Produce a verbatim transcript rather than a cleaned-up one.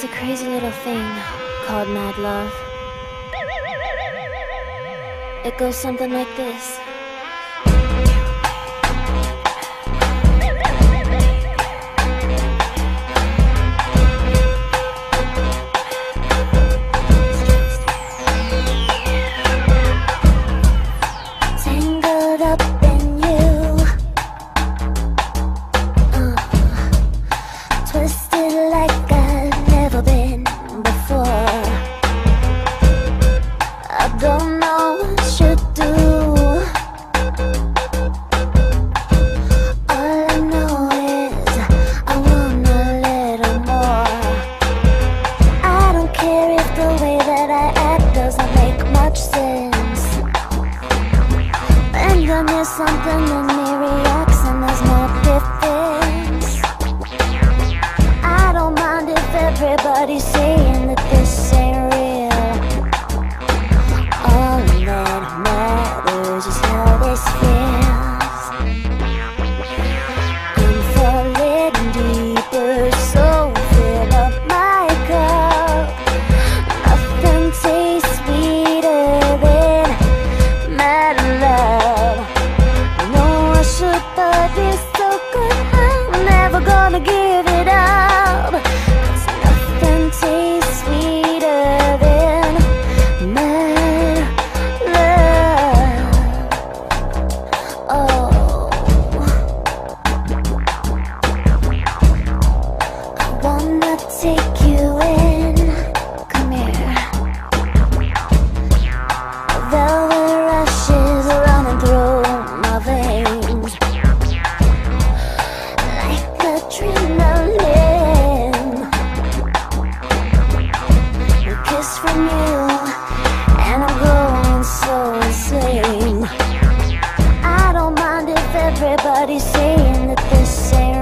It's a crazy little thing called mad love. It goes something like this. Tangled up in you, uh, twisted like I've never been before. I don't know what I should do. All I know is I want a little more. I don't care if the way that I act doesn't make much sense. And then there's something in me reacts and there's no difference. I don't mind if everybody's saying that this ain't real. All that matters is how this feels. I'm falling deeper, so fill up my cup. Nothing tastes sweeter than mad love. I know I should, but it's so good, I'm never gonna give it up. 'Cause nothing tastes sweeter than mad love. Oh, I wanna take you in. Come here. Velvet rushes running through my veins like adrenaline. A kiss from you and I'm going so insane. I don't mind if everybody's saying that this ain't